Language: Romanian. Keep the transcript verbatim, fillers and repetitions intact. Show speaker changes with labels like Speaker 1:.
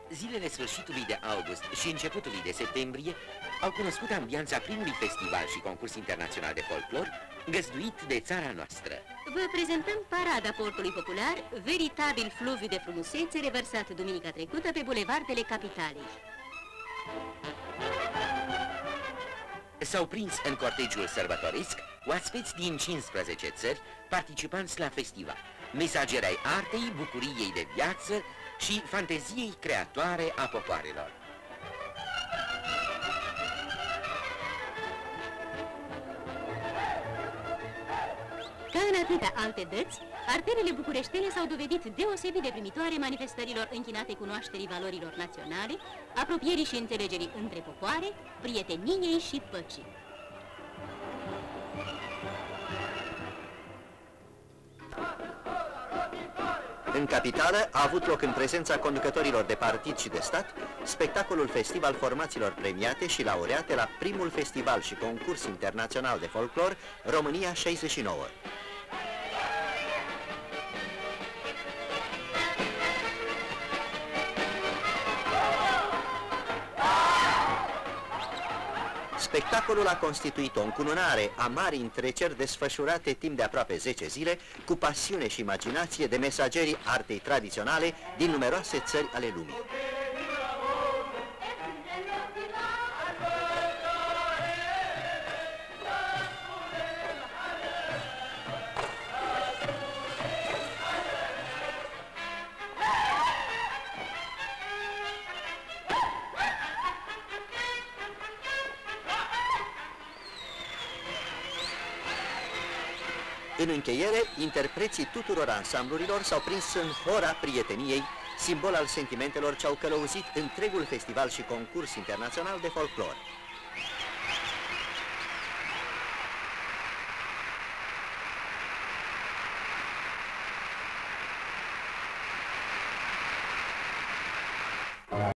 Speaker 1: Zilele sfârșitului de august și începutului de septembrie au cunoscut ambianța primului festival și concurs internațional de folclor găzduit de țara noastră.
Speaker 2: Vă prezentăm parada portului popular, veritabil fluviu de frumusețe revărsat duminica trecută pe bulevardele capitalei.
Speaker 1: S-au prins în cortegiul sărbătoresc oaspeți din cincisprezece țări, participanți la festival, mesageri ai artei, bucuriei de viață și fanteziei creatoare a popoarelor.
Speaker 2: Ca în atâtea alte dăți, arterele bucureștene s-au dovedit deosebit de primitoare manifestărilor închinate cunoașterii valorilor naționale, apropierii și înțelegerii între popoare, prieteniei și păcii.
Speaker 3: În capitală a avut loc în prezența conducătorilor de partid și de stat spectacolul Festival Formațiilor Premiate și Laureate la primul festival și concurs internațional de folclor România șaizeci și nouă. Spectacolul a constituit o încununare a marii întreceri desfășurate timp de aproape zece zile, cu pasiune și imaginație de mesagerii artei tradiționale din numeroase țări ale lumii. În încheiere, interpreții tuturor ansamblurilor s-au prins în hora prieteniei, simbol al sentimentelor ce au călăuzit întregul festival și concurs internațional de folclor.